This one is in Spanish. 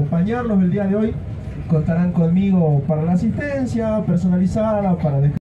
acompañarlos el día de hoy. Contarán conmigo para la asistencia personalizada, para